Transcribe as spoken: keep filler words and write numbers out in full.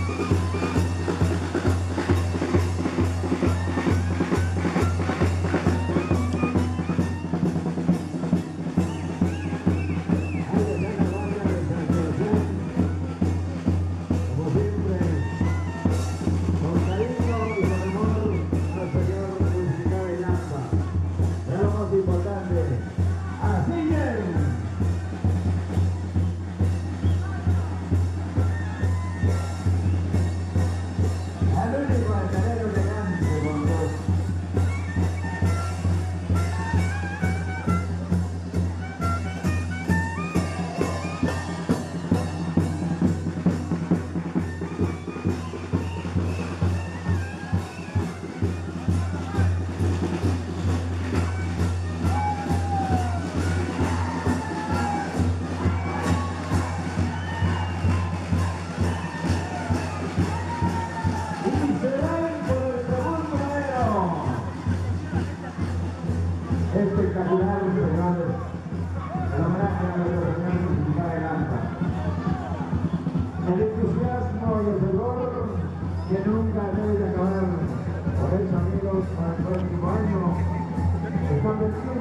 Espectacular, señores. El homenaje a nuestro señor Municipal de Lanza. El entusiasmo y el fervor que nunca debe de acabar. Por eso, amigos, para el próximo año están vencidos.